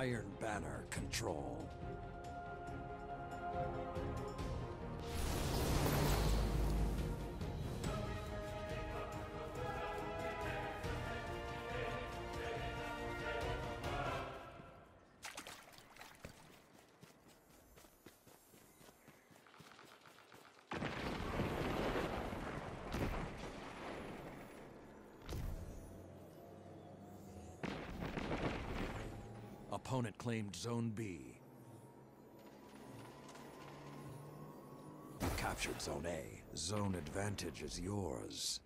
Iron Banner control. Opponent claimed Zone B. You captured Zone A. Zone advantage is yours.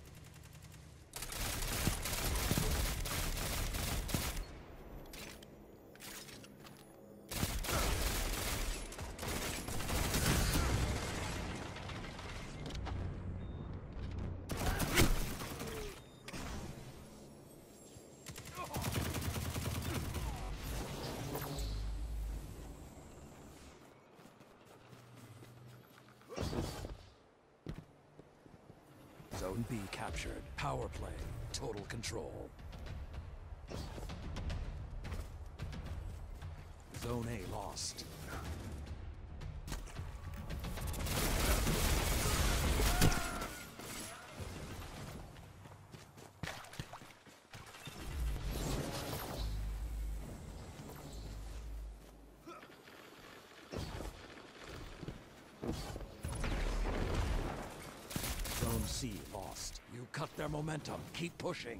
Zone B captured. Power play. Total control. Zone A lost. Zone C lost. You cut their momentum. Keep pushing.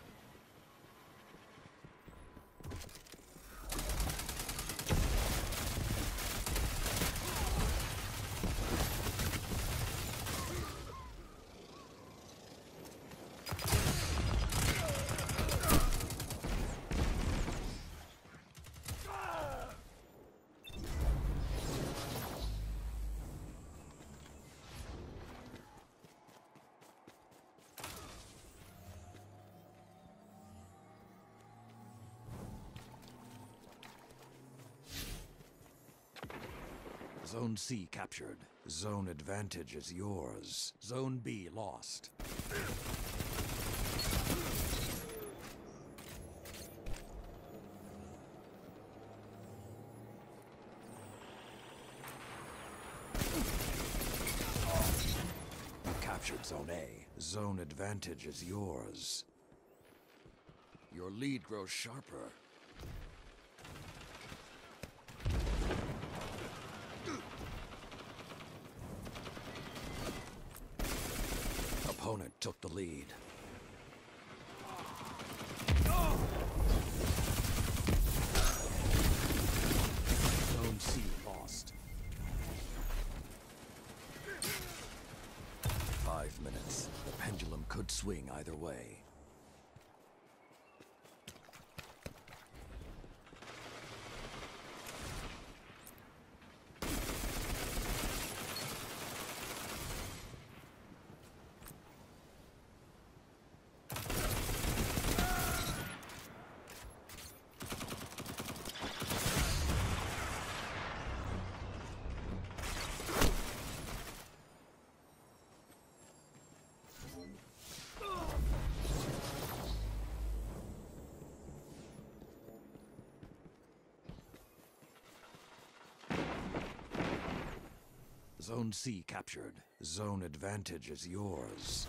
Zone C captured. Zone advantage is yours. Zone B lost. You captured Zone A. Zone advantage is yours. Your lead grows sharper. Opponent took the lead. Zone C lost. 5 minutes. The pendulum could swing either way. Zone C captured. Zone advantage is yours.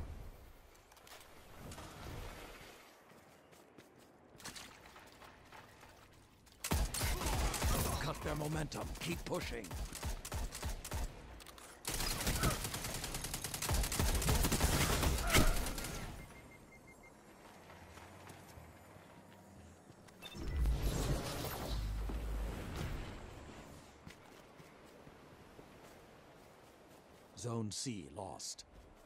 Cut their momentum. Keep pushing. Zone C lost.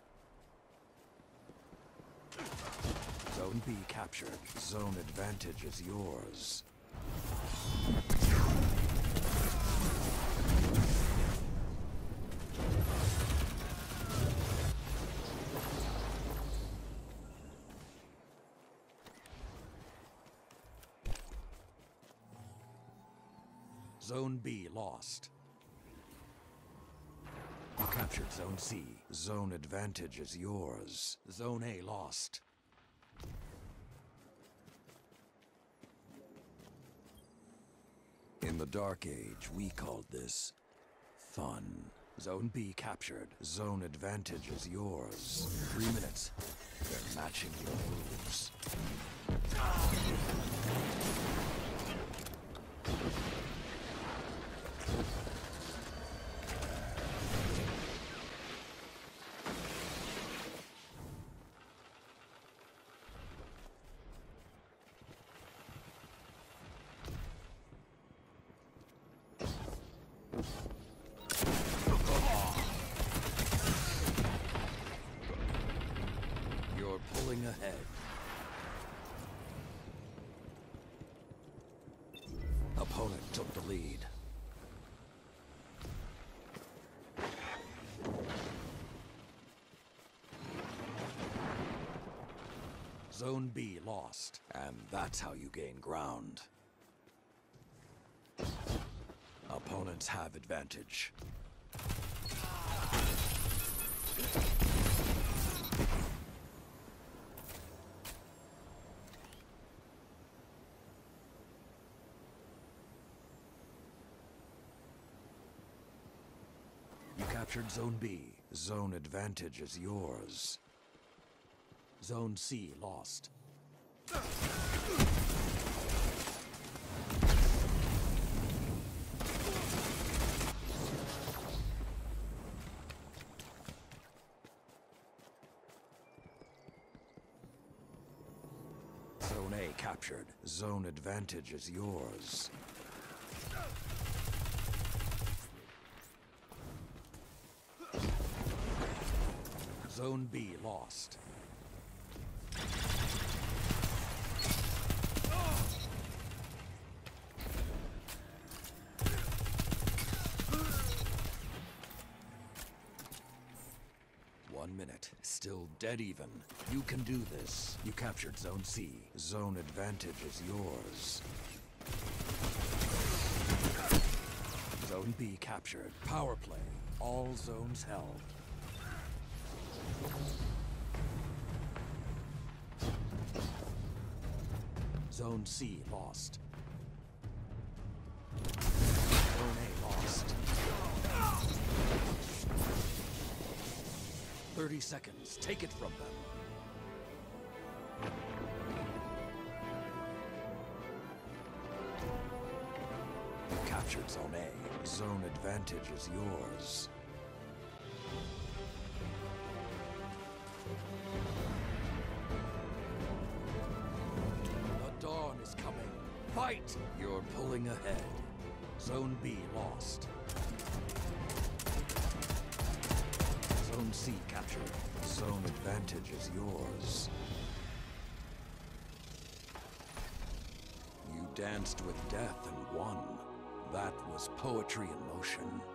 Zone B captured. Zone advantage is yours. Zone B lost. You captured Zone C. Zone advantage is yours. Zone A lost. the Dark Age, we called this fun. Zone B captured. Zone advantage is yours. 3 minutes. They're matching your moves. You're pulling ahead. Opponent took the lead. Zone B lost, and that's how you gain ground. Opponents have advantage. You captured Zone B. Zone advantage is yours. Zone C lost. Zone A captured. Zone advantage is yours. Zone B lost. One minute. Still dead even. You can do this. You captured Zone C. Zone advantage is yours. Zone B captured. Power play. All zones held. Zone C lost. Zone A lost. 30 seconds. Take it from them. You captured Zone A. Zone advantage is yours. The dawn is coming. Fight! You're pulling ahead. Zone B lost. Zone C captured. Zone advantage is yours. You danced with death and won. That was poetry in motion.